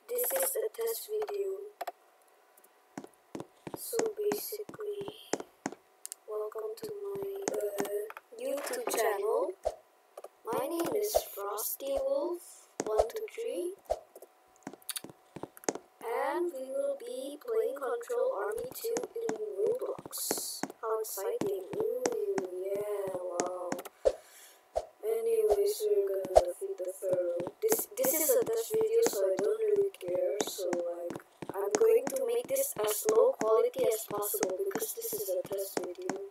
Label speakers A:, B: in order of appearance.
A: this is a test video. So basically, welcome to my YouTube channel. My name is FrostyWolf123, and we will be playing Control Army 2 in Roblox. How exciting! Ooh, yeah, wow. Anyways, we're gonna defeat the Pharaoh. This is a test video, so I don't really care. So I'm going to make this as low quality as possible because this is a test video.